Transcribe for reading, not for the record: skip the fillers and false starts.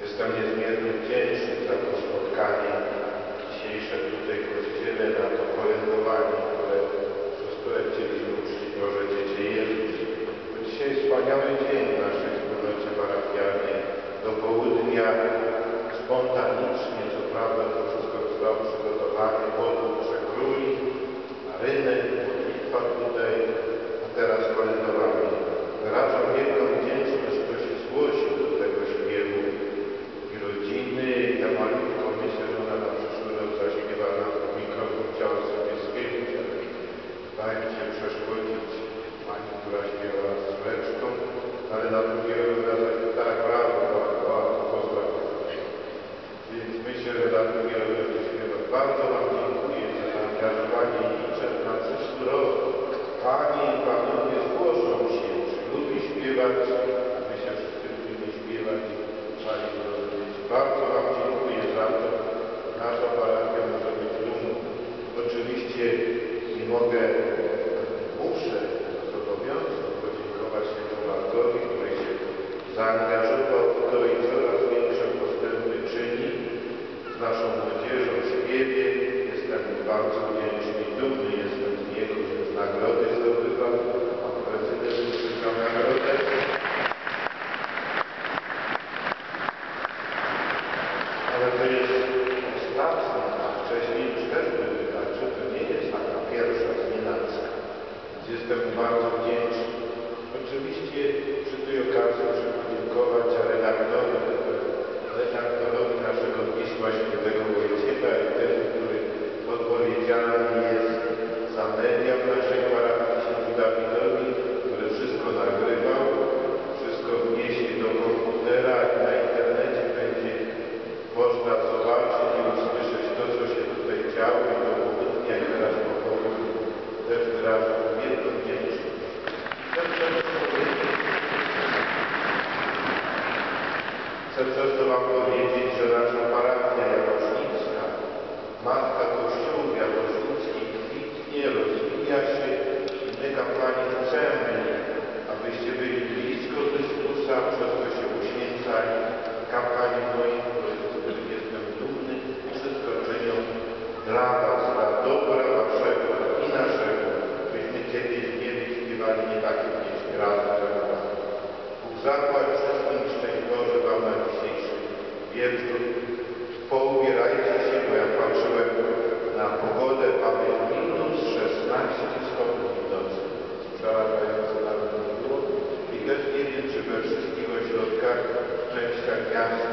Jestem niezmiernie wdzięczny za to spotkanie dzisiejsze tutaj w Kościele, na to kolędowanie, przez które chcieliśmy uczcić Boże Dziecię Jezus. Bo dzisiaj wspaniały dzień w naszej wspólnocie parafialnej. Do południa spontanicznie, co prawda to wszystko zostało przygotowane, podług przekrój, na rynek, modlitwa tutaj, a teraz kolędowanie. Wyrażam wielką wdzięczność, kto się zgłosił do tego śpiewu i rodziny, i ta malutka, myślę, że ona na przyszły rok zaśpiewa na mikrofon, chciała sobie schylić, ale dajcie przeszkodzić pani, która śpiewa z córeczką, ale na drugi rok tak, brawo, pozdrawiam. Więc myślę, że na drugi rok będzie śpiewać. Bardzo Wam dziękuję za zaangażowanie i liczę na przyszły rok. Panie i Panowie zgłoszą się, czy lubi śpiewać, a my się wszyscy lubimy śpiewać, Panie rozumieć. Bardzo Wam dziękuję za to. Nasza parafia może być dumna. Oczywiście nie muszę, zobowiązam podziękować temu Markowi, który się zaangażował w to i coraz większe postępy czyni z naszą młodzieżą w śpiewie. Jestem bardzo wdzięczny i dumny jestem z niego, że nagrody zdobywa, a prezydent uzyskał nagrodę. Ale to jest ostatni, a wcześniej już też były, także to nie jest taka pierwsza znienacka. Więc jestem bardzo wdzięczny. Oczywiście przy tej okazji muszę podziękować redaktorowi naszego Pisma Świętego Wojciecha i temu, który odpowiedzialny jest za media w naszej parafii, księdzu Dawidowi, który wszystko nagrywał, wszystko wniesie do komputera i na internecie będzie można zobaczyć i usłyszeć to, co się tutaj działo i do południa i teraz po południu. Też wyrażam wielką wdzięczność. Chcę przez to Wam powiedzieć, że nasza parafia jarosznicka, Matka Kościołów Jarosznickich kwitnie, rozwija się i my kapłani chcemy, abyście byli blisko Chrystusa, przez to się uświęcali. Kapłani moi, z których jestem dumny, wszystko czynią dla Was, dla dobra Waszego i naszego, byśmy kiedyś mieli śpiewali nie takie pieśni razem jak Wam. Bóg zapłać wszystkim szczęść Boże Wam na dzisiejszy wieczór. Poubierajcie się, bo ja patrzyłem na pogodę, mamy minus 16 stopni w nocy. Przerażające nawet nie było. I też nie wiem, czy we wszystkich ośrodkach, częściach miasta